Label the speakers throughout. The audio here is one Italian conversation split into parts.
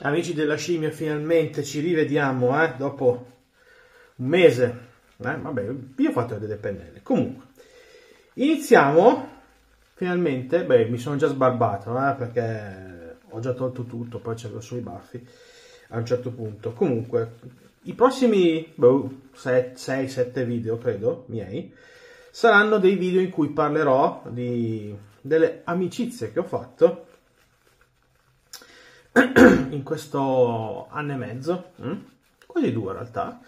Speaker 1: Amici della scimmia, finalmente ci rivediamo, dopo un mese. Vabbè, io ho fatto delle pennelle. Comunque, iniziamo, finalmente. Beh, mi sono già sbarbato, perché ho già tolto tutto, poi c'avevo solo i baffi a un certo punto. Comunque, i prossimi 6-7 video, credo, miei, saranno dei video in cui parlerò delle amicizie che ho fatto in questo anno e mezzo, quasi 2 in realtà,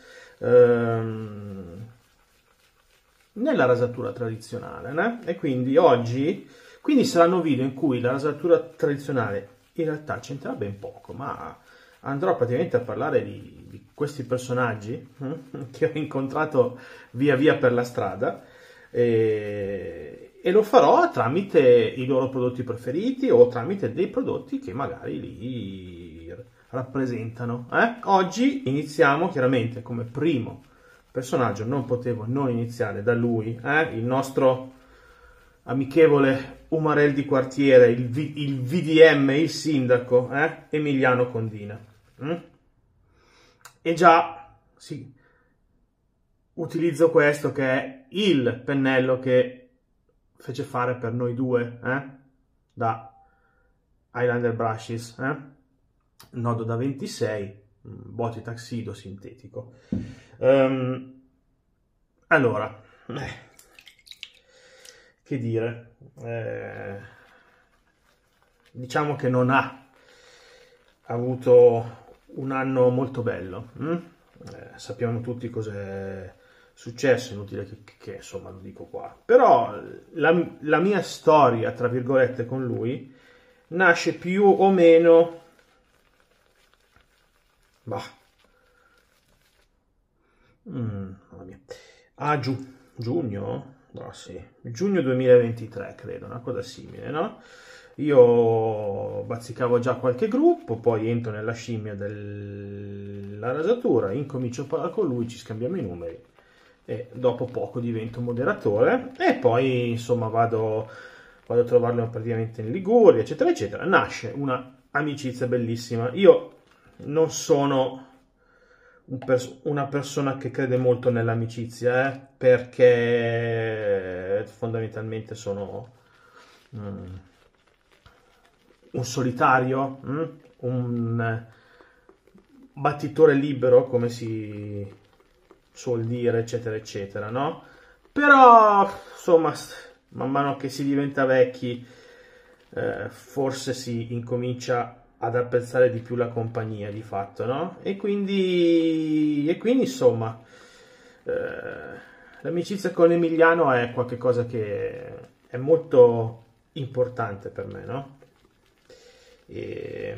Speaker 1: nella rasatura tradizionale, e quindi oggi saranno video in cui la rasatura tradizionale in realtà c'entra ben poco, ma andrò praticamente a parlare di questi personaggi che ho incontrato via via per la strada, e lo farò tramite i loro prodotti preferiti o tramite dei prodotti che magari li rappresentano. Oggi iniziamo chiaramente come primo personaggio, non potevo non iniziare da lui, il nostro amichevole Umarell di quartiere, il VDM, il sindaco, Emiliano Condina. E già sì, utilizzo questo che è il pennello che fece fare per noi due, da Highlander Brushes, nodo da 26, boti taxido sintetico. Allora, che dire, diciamo che non ha avuto un anno molto bello. Sappiamo tutti cos'è successo, inutile che insomma lo dico qua, però la mia storia, tra virgolette, con lui nasce più o meno a giugno, no, sì, giugno 2023 credo, una cosa simile, no? Io bazzicavo già qualche gruppo, poi entro nella scimmia della rasatura, incomincio a parlare con lui, ci scambiamo i numeri e dopo poco divento moderatore e poi insomma vado a trovarlo praticamente in Liguria, eccetera eccetera. Nasce una amicizia bellissima. Io non sono una persona che crede molto nell'amicizia, perché fondamentalmente sono un solitario, un battitore libero, come si suol dire, eccetera eccetera, no? Però insomma, man mano che si diventa vecchi, forse si incomincia ad apprezzare di più la compagnia, di fatto, no? E quindi insomma, l'amicizia con Emiliano è qualcosa che è molto importante per me, no? E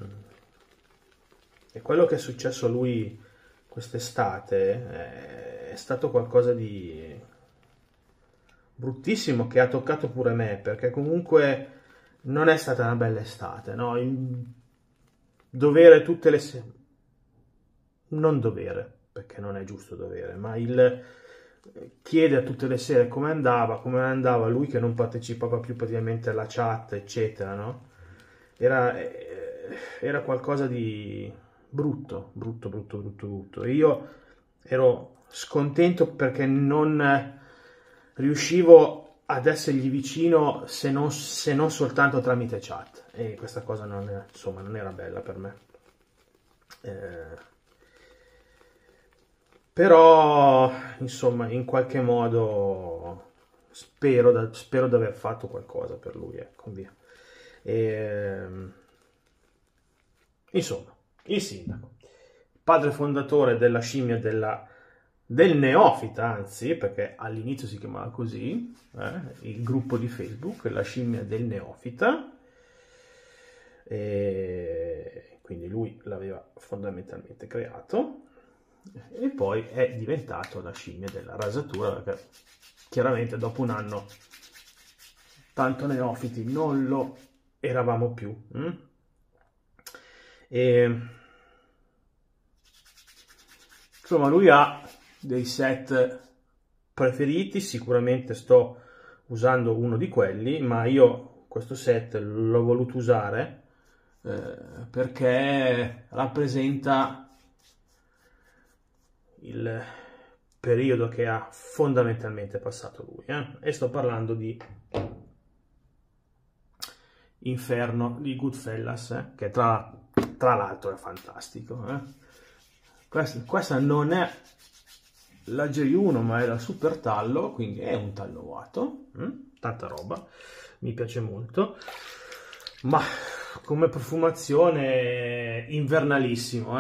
Speaker 1: quello che è successo a lui quest'estate è stato qualcosa di bruttissimo, che ha toccato pure me, perché comunque non è stata una bella estate, no? Il dovere tutte le sere, non dovere, perché non è giusto dovere, ma il chiede a tutte le sere come andava lui che non partecipava più praticamente alla chat, eccetera, no? Era qualcosa di brutto. E io ero scontento perché non riuscivo ad essergli vicino se non soltanto tramite chat, e questa cosa non era bella per me. Però insomma, in qualche modo spero di aver fatto qualcosa per lui, ecco, via. Insomma, il sindaco, padre fondatore della scimmia del neofita, anzi, perché all'inizio si chiamava così, il gruppo di Facebook, la scimmia del neofita, e quindi lui l'aveva fondamentalmente creato, e poi è diventato la scimmia della rasatura, perché chiaramente dopo un anno tanto neofiti non lo eravamo più. E insomma, lui ha dei set preferiti, sicuramente sto usando uno di quelli, ma io questo set l'ho voluto usare perché rappresenta il periodo che ha fondamentalmente passato lui, e sto parlando di Inferno di Goodfellas, che tra l'altro è fantastico. Questa non è la J1 ma è la Super Tallo, quindi è un tallovato, tanta roba, mi piace molto, ma come profumazione invernalissimo,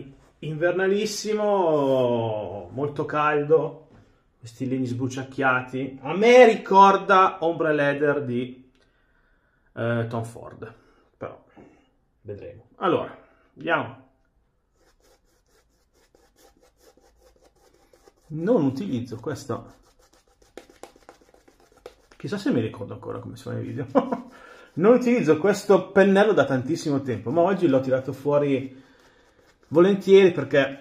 Speaker 1: invernalissimo, molto caldo, questi legni sbucciacchiati, a me ricorda Ombre Leather di Tom Ford, però vedremo. Allora, andiamo. Non utilizzo questo, chissà se mi ricordo ancora come si fa nei video. Non utilizzo questo pennello da tantissimo tempo, ma oggi l'ho tirato fuori volentieri perché,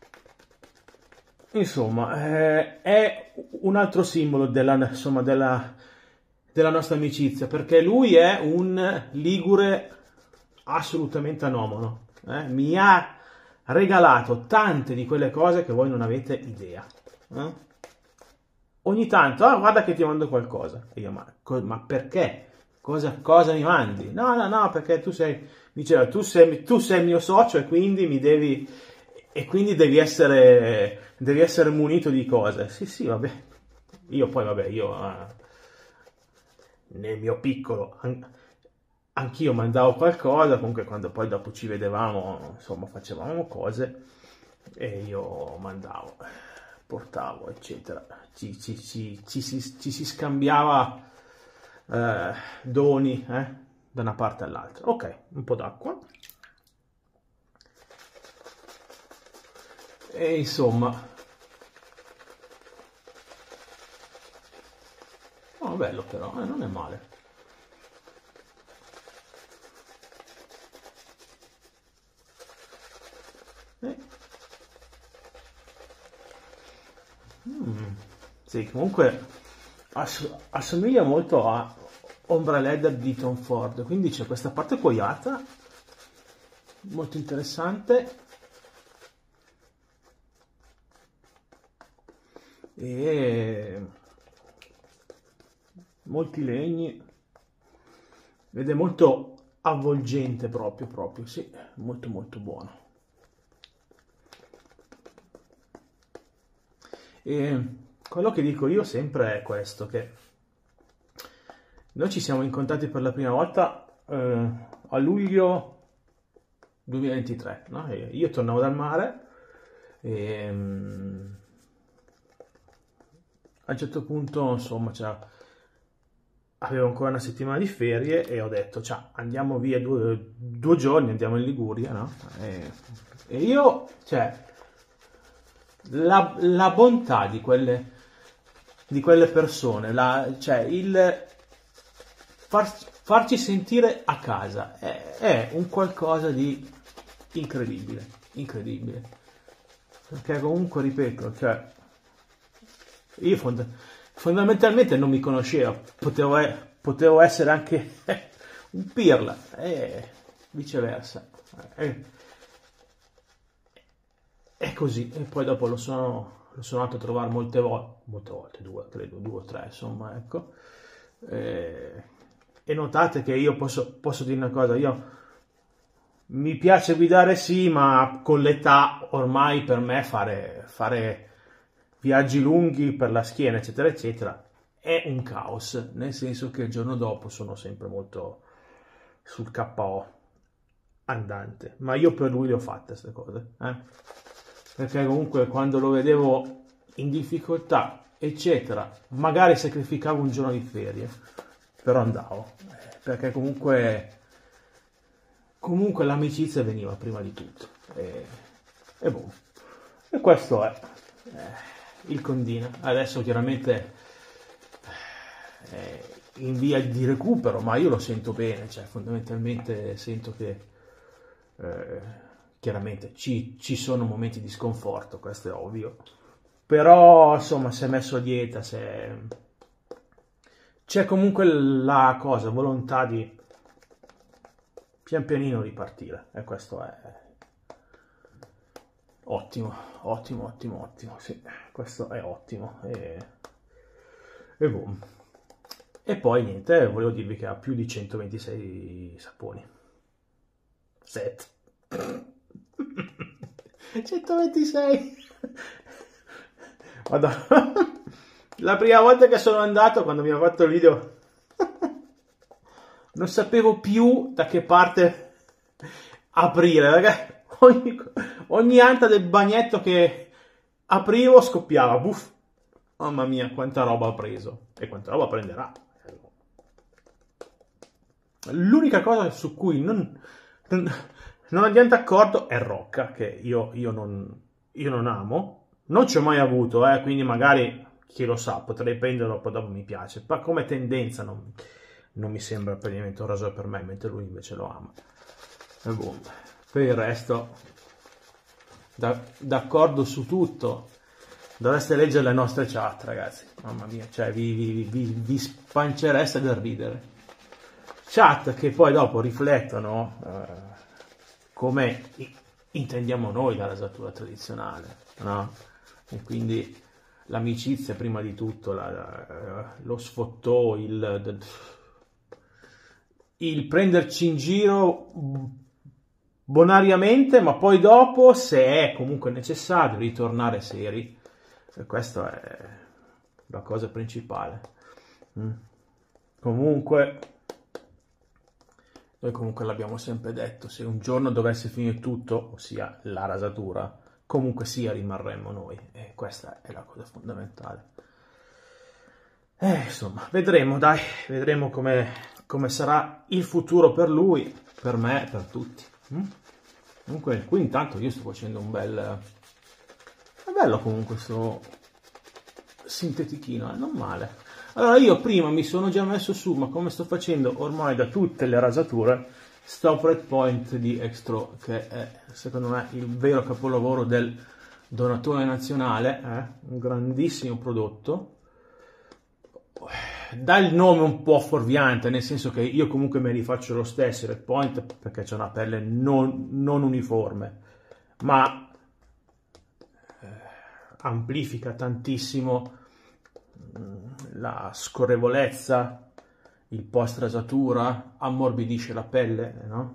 Speaker 1: insomma, è un altro simbolo della nostra amicizia, perché lui è un ligure assolutamente anomalo, mi ha regalato tante di quelle cose che voi non avete idea. Ogni tanto, guarda che ti mando qualcosa. E io, ma perché? Cosa mi mandi? No, perché tu sei mio socio e quindi devi essere munito di cose. Sì, vabbè. Io nel mio piccolo anch'io mandavo qualcosa, comunque quando poi dopo ci vedevamo, insomma, facevamo cose e io mandavo, portavo, eccetera. Ci si scambiava doni da una parte all'altra. Ok, un po' d'acqua. E insomma, bello però, non è male. Sì, comunque assomiglia molto a Ombre Leather di Tom Ford, quindi c'è questa parte cuoiata molto interessante e molti legni ed è molto avvolgente proprio, sì, molto buono. E quello che dico io sempre è questo, che noi ci siamo incontrati per la prima volta a luglio 2023, no? Io tornavo dal mare e a un certo punto, insomma, avevo ancora una settimana di ferie e ho detto, andiamo via due giorni, andiamo in Liguria, no? E io, la bontà di quelle persone, il farci sentire a casa è un qualcosa di incredibile, perché comunque, ripeto, io fondamentalmente non mi conoscevo, potevo essere anche un pirla e viceversa, è così. E poi dopo lo sono andato a trovare molte volte, due o tre, insomma, ecco. E notate che io posso dire una cosa, mi piace guidare, sì, ma con l'età ormai per me fare viaggi lunghi per la schiena, eccetera, eccetera, è un caos, nel senso che il giorno dopo sono sempre molto sul KO andante, ma io per lui le ho fatte queste cose, perché comunque quando lo vedevo in difficoltà, eccetera, magari sacrificavo un giorno di ferie, però andavo, perché comunque l'amicizia veniva prima di tutto, e questo è il Condina. Adesso chiaramente in via di recupero, ma io lo sento bene, fondamentalmente sento che chiaramente ci sono momenti di sconforto, questo è ovvio, però insomma si è messo a dieta, c'è comunque la volontà di pian pianino ripartire, e questo è ottimo, ottimo, ottimo, ottimo, sì, questo è ottimo, e boom. E poi niente, volevo dirvi che ha più di 126 saponi. Set. 126. Madonna. La prima volta che sono andato, quando mi ha fatto il video, non sapevo più da che parte aprire, perché ogni anta del bagnetto che aprivo scoppiava, buff. Mamma mia, quanta roba ha preso e quanta roba prenderà. L'unica cosa su cui non andiamo d'accordo è Rocca, che io non amo, non ci ho mai avuto, quindi magari, chi lo sa, potrei prenderlo, poi dopo mi piace, ma come tendenza non mi sembra per niente un rasoio per me, mentre lui invece lo ama. E boh. Per il resto, d'accordo su tutto. Dovreste leggere le nostre chat, ragazzi, mamma mia, cioè vi spancereste del ridere. Chat che poi dopo riflettono come intendiamo noi la rasatura tradizionale, no? E quindi l'amicizia prima di tutto, lo sfottò, il prenderci in giro bonariamente, ma poi dopo, se è comunque necessario, ritornare seri. E questa è la cosa principale. Comunque, noi comunque l'abbiamo sempre detto, se un giorno dovesse finire tutto, ossia la rasatura, comunque sia rimarremmo noi, e questa è la cosa fondamentale. Insomma, vedremo, dai, vedremo come sarà il futuro per lui, per me, per tutti. Comunque, qui intanto io sto facendo un bel... È bello comunque questo sintetichino, non male. Allora io prima mi sono già messo su, ma come sto facendo ormai da tutte le rasature, Stop Red Point di Extro, che è secondo me il vero capolavoro del donatore nazionale, un grandissimo prodotto. Dà il nome un po' fuorviante, nel senso che io comunque me li faccio lo stesso Red Point perché c'è una pelle non uniforme, ma amplifica tantissimo la scorrevolezza, il post rasatura, ammorbidisce la pelle, no?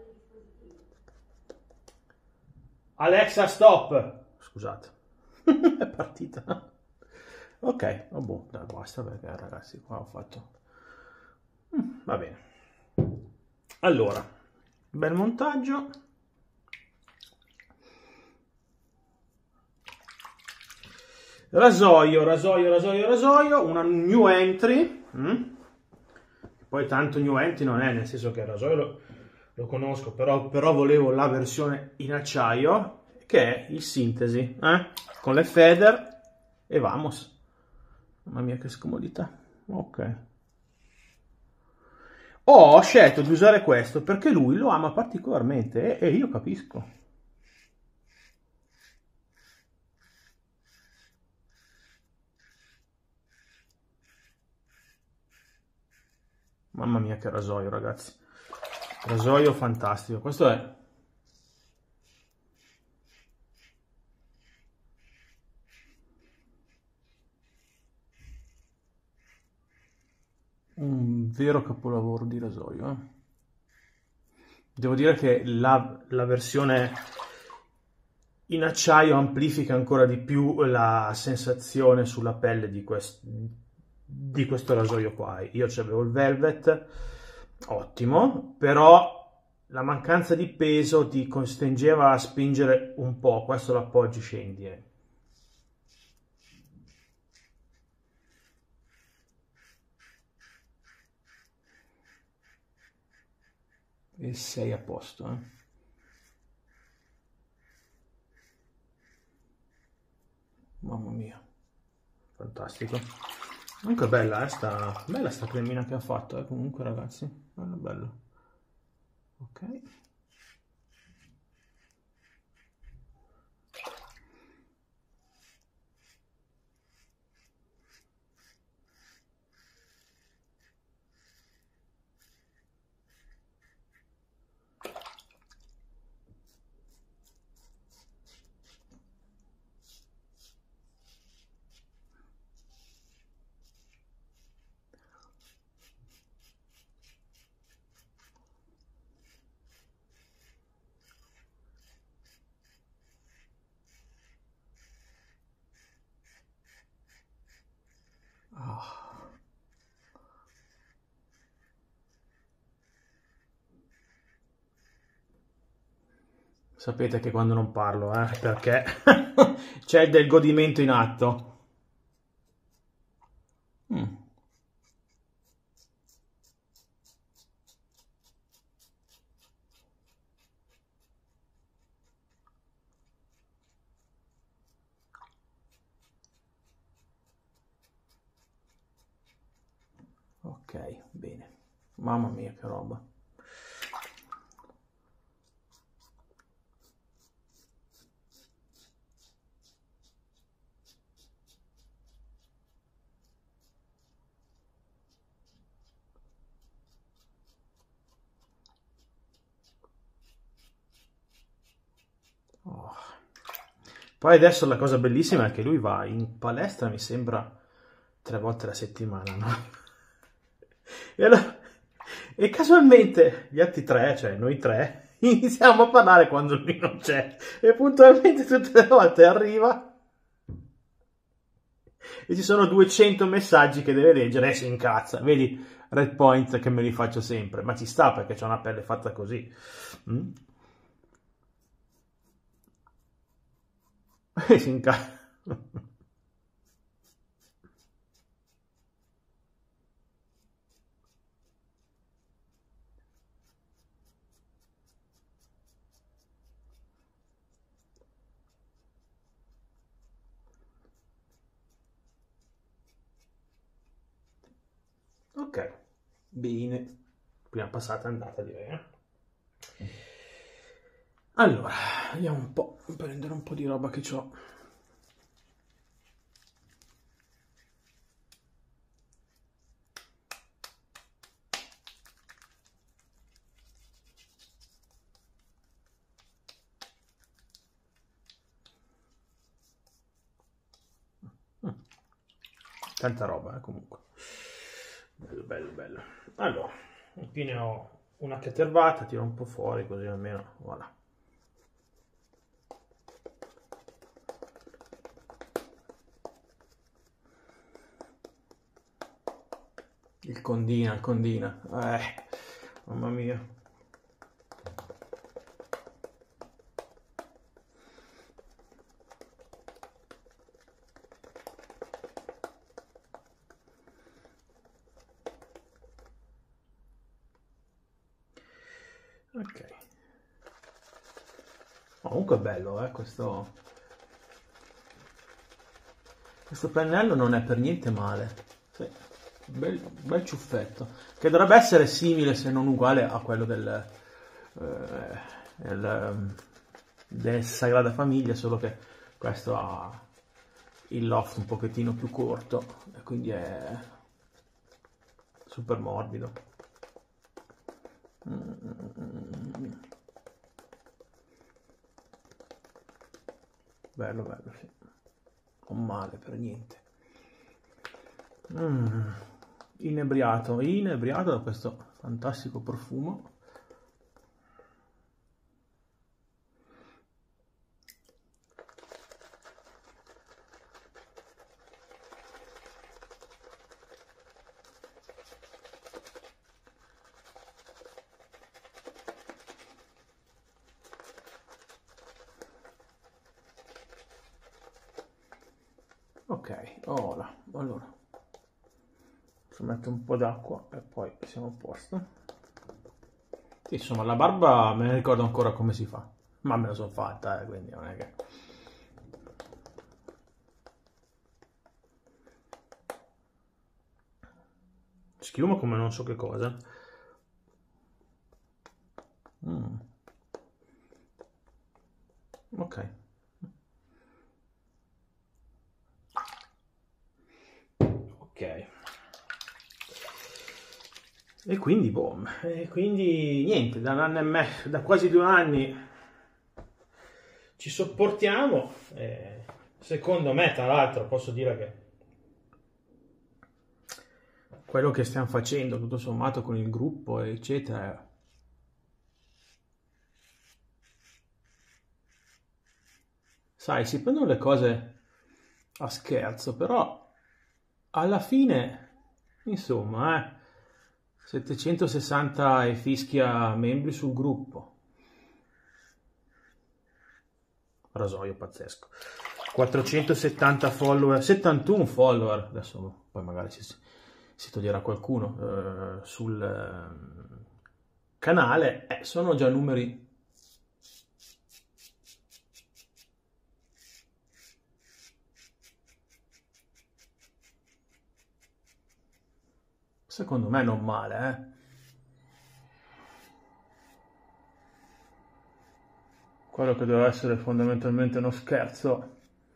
Speaker 1: Alexa, stop! Scusate, è partita. Ok, oh boh, dai, basta perché ragazzi qua ho fatto... va bene. Allora, bel montaggio. Rasoio, una new entry. Poi tanto new entry non è, nel senso che il rasoio lo conosco, però volevo la versione in acciaio, che è il Sintesi, con le feather e vamos. Mamma mia che scomodità. Ok. Ho scelto di usare questo perché lui lo ama particolarmente e io capisco. Mamma mia che rasoio, ragazzi. Rasoio fantastico. Questo è un vero capolavoro di rasoio. Devo dire che la versione in acciaio amplifica ancora di più la sensazione sulla pelle di questo rasoio qua. Io c'avevo il Velvet, ottimo, però la mancanza di peso ti costringeva a spingere un po', questo l'appoggi scendi. E sei a posto, Mamma mia, fantastico. Comunque bella, bella sta cremina che ha fatto, comunque ragazzi, bello bello. Ok. Sapete che quando non parlo, perché c'è del godimento in atto. Ok, bene. Mamma mia, che roba. Oh. Poi adesso la cosa bellissima è che lui va in palestra, mi sembra, 3 volte alla settimana, no? E casualmente gli altri 3, cioè noi 3, iniziamo a parlare quando lui non c'è. E puntualmente tutte le volte arriva e ci sono 200 messaggi che deve leggere e si incazza. Vedi, red point che me li faccio sempre, ma ci sta perché c'ho una pelle fatta così. E si incazza. Ok, bene. Prima passata è andata, direi. Allora, andiamo un po' a prendere un po' di roba che ho. Tanta roba, comunque. Bello, bello, bello. Allora, infine ho una catervata, tiro un po' fuori così almeno, voilà. Il condina, mamma mia. Ok. Comunque è bello, questo pennello non è per niente male. Sì. Bel ciuffetto, che dovrebbe essere simile se non uguale a quello del Sagrada Famiglia, solo che questo ha il loft un pochettino più corto e quindi è super morbido. Bello, bello, sì. Non male per niente. Inebriato da questo fantastico profumo. Ok, allora ci metto un po' d'acqua e poi siamo a posto. Insomma, la barba me ne ricordo ancora come si fa, ma me la sono fatta, quindi non è che... Schiuma come non so che cosa. Ok. Ok. E quindi, boom, niente, da un anno e mezzo, da quasi 2 anni ci sopportiamo. Secondo me, tra l'altro, posso dire che quello che stiamo facendo, tutto sommato, con il gruppo, eccetera, sai, si prendono le cose a scherzo, però alla fine, insomma, 760 e fischia membri sul gruppo. rasoio pazzesco. 470 follower, 71 follower, adesso poi magari si toglierà qualcuno sul canale, sono già numeri secondo me non male, quello che doveva essere fondamentalmente uno scherzo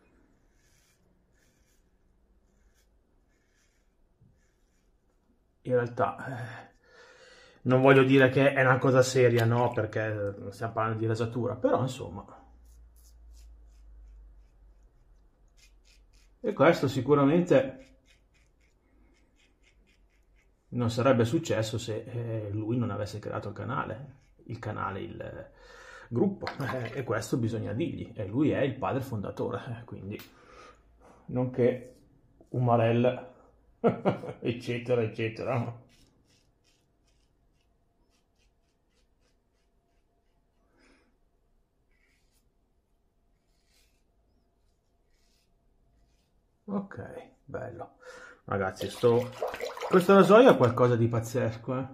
Speaker 1: in realtà non voglio dire che è una cosa seria, no, perché stiamo parlando di rasatura, però insomma. E questo sicuramente non sarebbe successo se lui non avesse creato il gruppo, e questo bisogna dirgli, e lui è il padre fondatore, quindi non che Umarell, eccetera, eccetera. Ok, bello. Ragazzi, questo rasoio è qualcosa di pazzesco,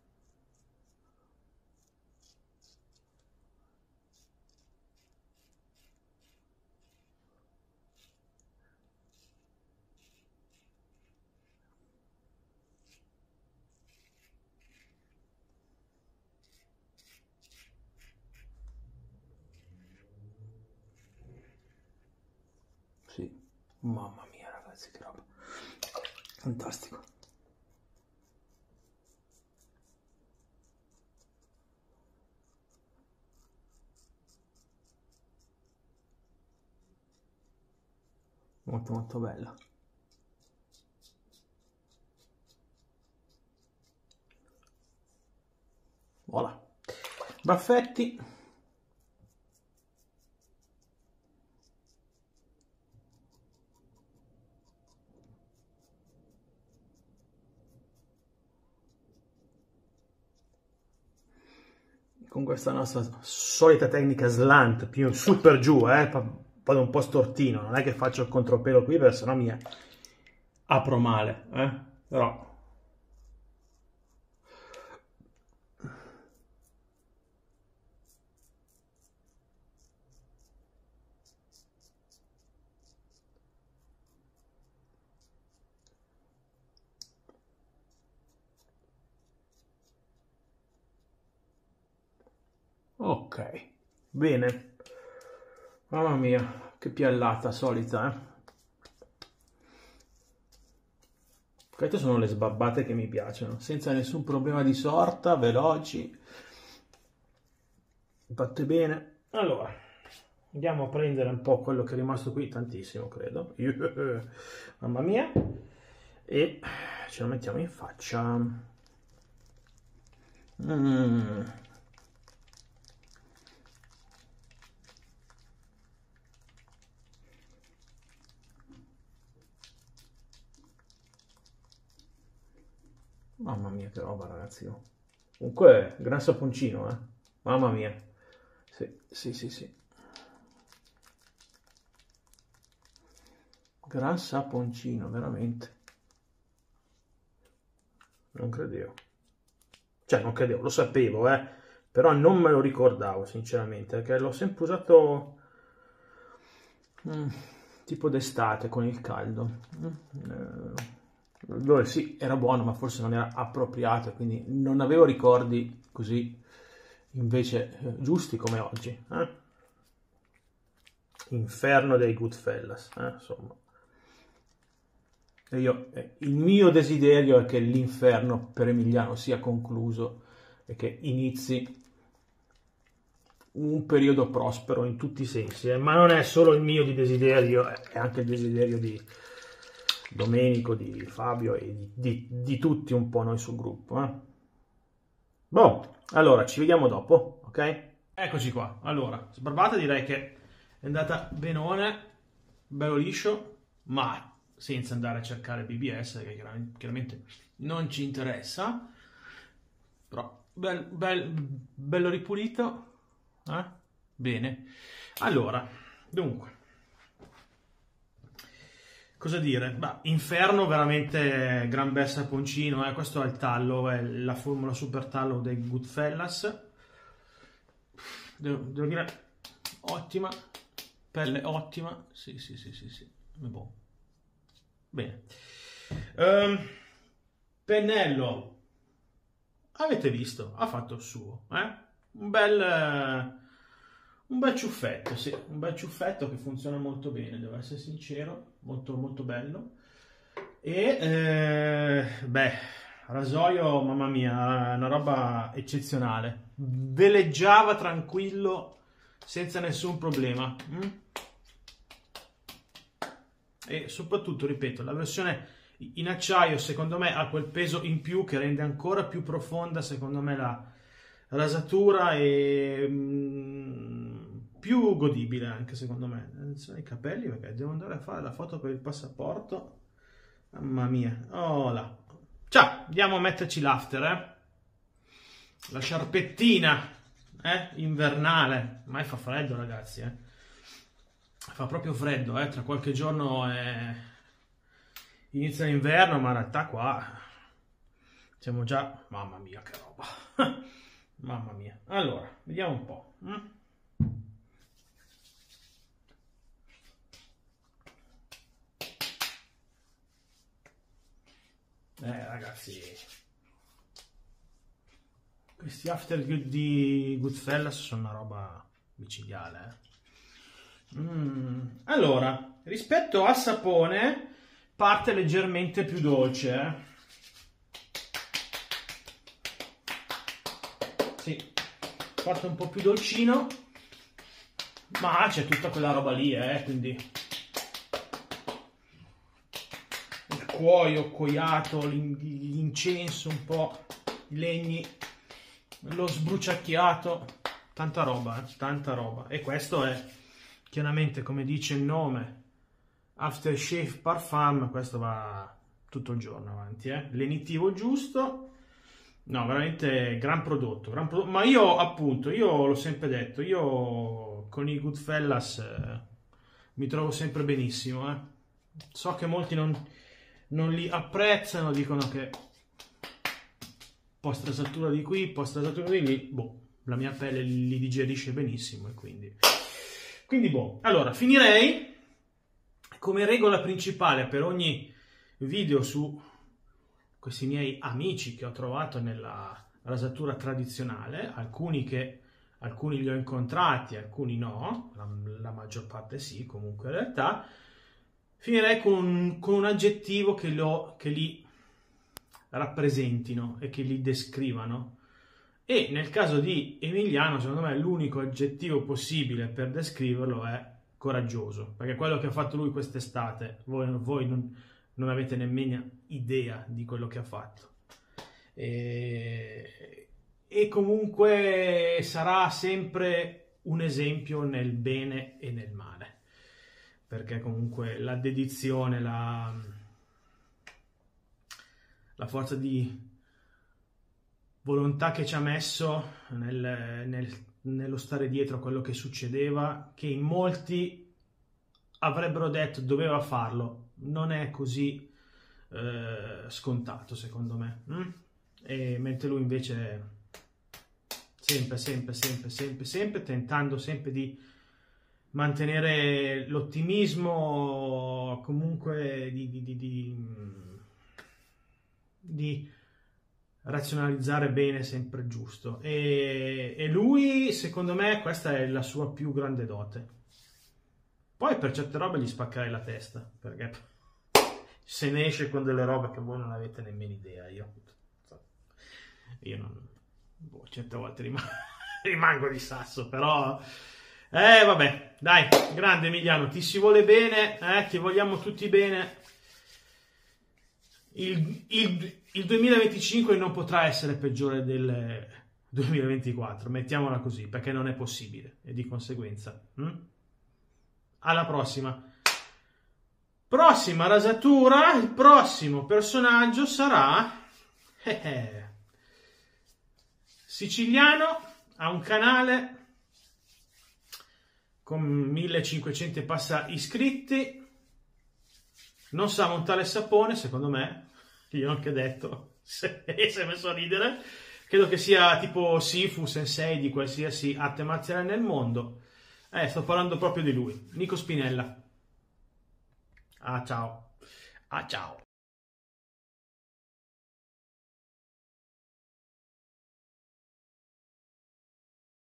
Speaker 1: Sì, mamma mia, ragazzi, che roba. Fantastico. Molto molto bella. Voilà. Baffetti. Con questa nostra solita tecnica slant, più su per giù, vado un po' stortino, non è che faccio il contropelo qui perché sennò mi apro male, però ok, bene, mamma mia, che piallata solita, Queste sono le sbabbate che mi piacciono, senza nessun problema di sorta, veloci, fatte bene. Allora, andiamo a prendere un po' quello che è rimasto qui, tantissimo credo, mamma mia, e ce lo mettiamo in faccia. Mamma mia che roba, ragazzi. Comunque, gran saponcino, Mamma mia. Sì. Gran saponcino, veramente. Non credevo. Cioè, non credevo, lo sapevo, però non me lo ricordavo, sinceramente, perché l'ho sempre usato tipo d'estate con il caldo. Dove sì, era buono, ma forse non era appropriato, quindi non avevo ricordi così invece giusti come oggi. Inferno dei Goodfellas, insomma. E il mio desiderio è che l'inferno per Emiliano sia concluso e che inizi un periodo prospero in tutti i sensi, ma non è solo il mio desiderio, è anche il desiderio di Domenico, di Fabio e di tutti un po' noi sul gruppo. Boh, allora ci vediamo dopo, ok? Eccoci qua, allora, sbarbata direi che è andata benone, bello liscio, ma senza andare a cercare BBS, che chiaramente non ci interessa, però bello ripulito, bene. Allora, Dunque, cosa dire? Bah, Inferno, veramente gran bel saponcino, questo è il tallo, è la formula super tallo dei Goodfellas. Devo dire, ottima, pelle ottima, sì, è buono. Bene. Pennello, avete visto, ha fatto il suo, un bel ciuffetto, sì, un bel ciuffetto che funziona molto bene, devo essere sincero, molto molto bello. E beh, rasoio, mamma mia, una roba eccezionale, veleggiava tranquillo senza nessun problema. E soprattutto, ripeto, la versione in acciaio secondo me ha quel peso in più che rende ancora più profonda secondo me la rasatura e più godibile anche secondo me. Attenzione ai capelli perché devo andare a fare la foto per il passaporto, mamma mia. Oh là. Ciao, andiamo a metterci l'after, la sciarpettina invernale, ormai fa freddo ragazzi, fa proprio freddo, tra qualche giorno inizia l'inverno, ma in realtà qua siamo già, mamma mia che roba. Mamma mia. Allora, vediamo un po'. Ragazzi, questi after di Goodfellas sono una roba micidiale. Allora, rispetto al sapone parte leggermente più dolce, sì, parte un po' più dolcino, ma c'è tutta quella roba lì, quindi il cuoio, coiato, l'incenso un po', i legni, lo sbruciacchiato, tanta roba, tanta roba. E questo è chiaramente, come dice il nome, Aftershave Parfum, questo va tutto il giorno avanti, lenitivo giusto. No, veramente gran prodotto, ma io appunto, io l'ho sempre detto, io con i Goodfellas mi trovo sempre benissimo, So che molti non li apprezzano, dicono che post rasatura di qui, post rasatura di lì, boh, la mia pelle li digerisce benissimo e quindi boh. Allora, finirei come regola principale per ogni video su questi miei amici che ho trovato nella rasatura tradizionale, alcuni li ho incontrati, alcuni no, la maggior parte sì, comunque in realtà, finirei con un aggettivo che li rappresentino e che li descrivano. E nel caso di Emiliano, secondo me, l'unico aggettivo possibile per descriverlo è coraggioso, perché quello che ha fatto lui quest'estate, voi non avete nemmeno idea di quello che ha fatto. E comunque sarà sempre un esempio nel bene e nel male, perché comunque la dedizione, la forza di volontà che ci ha messo nello stare dietro a quello che succedeva, che in molti avrebbero detto doveva farlo, non è così scontato secondo me. E mentre lui invece sempre tentando sempre di mantenere l'ottimismo, comunque di razionalizzare bene sempre giusto, e lui secondo me questa è la sua più grande dote. Poi per certe robe gli spaccherei la testa, perché se ne esce con delle robe che voi non avete nemmeno idea. Io non, certe volte rimango di sasso, però vabbè, dai, grande Emiliano, ti si vuole bene, ti vogliamo tutti bene. Il 2025 non potrà essere peggiore del 2024, mettiamola così, perché non è possibile, e di conseguenza alla prossima rasatura. Il prossimo personaggio sarà siciliano, ha un canale con 1500 e passa iscritti, non sa montare il sapone, secondo me, io ho anche detto, si è messo a ridere, credo che sia tipo Sifu, sensei di qualsiasi arte marziale nel mondo, sto parlando proprio di lui, Nico Spinella. Ah ciao.